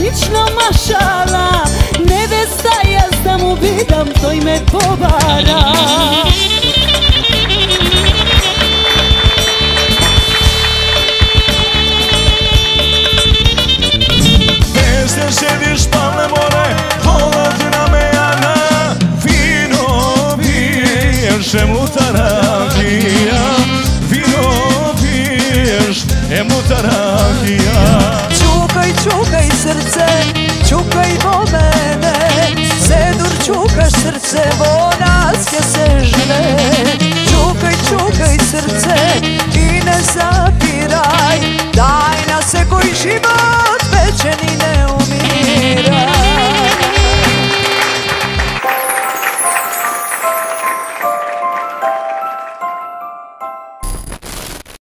lično mašala, nevesta ja da mu vidam, to i me povara. Desne sediš pavle more, hladna mejana, vino piješ, emutarakija, vino piješ, emutarakija. Čukaj, čukaj srce, čukaj po mene, Sedur čukaš srce,